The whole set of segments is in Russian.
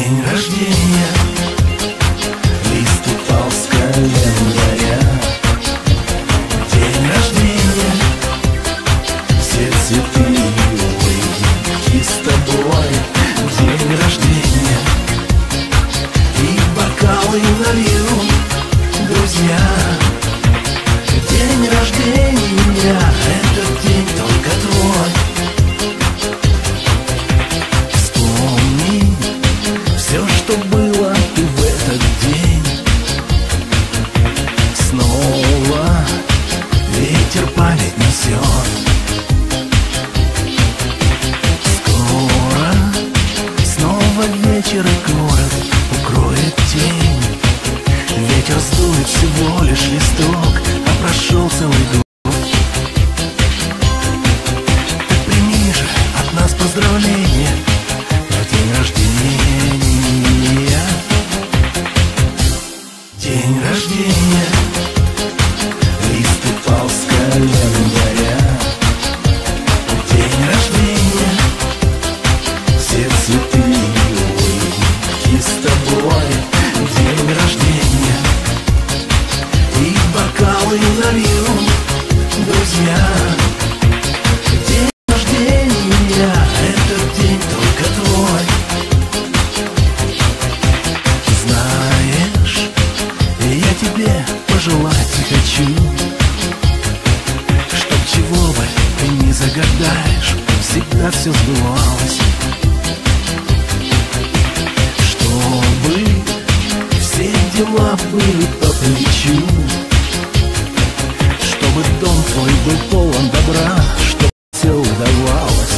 День рождения, лист упал с календаря. День рождения, все цветы и с тобой. День рождения, и бокалы налью, друзья. День рождения, этот день только твой. Вспомни все, что было ты в этот день. Снова ветер память несет. Скоро снова вечер и город укроет тень. Ветер сдует всего лишь листок, а прошел целый год. Так прими же от нас поздравления на день рождения. День рождения, лист упал с календаря. День рождения, все цветы и с тобой. День рождения, и бокалы налью, друзья. День рождения, этот день только твой. Знаешь, я тебе пожелать хочу, чтоб чего бы ты не загадаешь, всегда все сбывалось. Чтобы все дела были по плечу, чтобы дом твой был полон добра, чтобы все удавалось.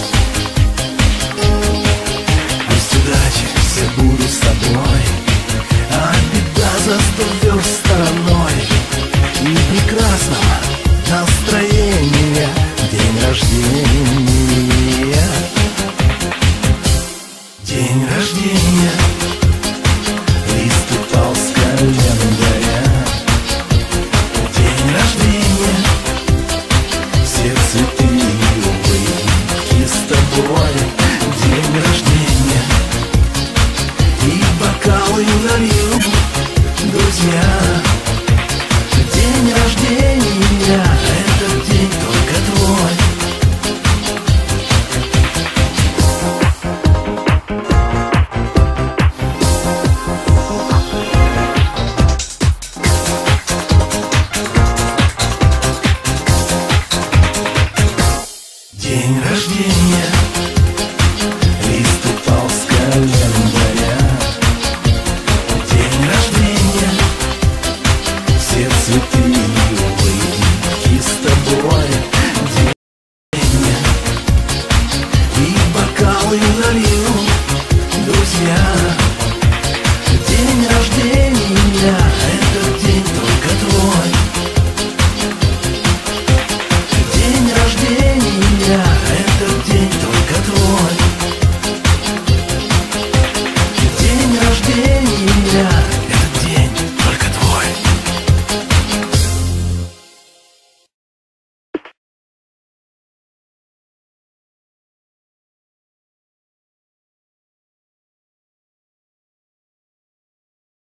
Пусть удачи все будут с тобой, а беда за 100 верст стороной. И прекрасного настроения день рождения. День рождения, лист упал с календаря. День рождения, все цветы и улыбки с тобой. День рождения, и бокалы налью, друзья. День рождения, этот день только твой. День рождения, лист упал с календаря. День рождения, все цветы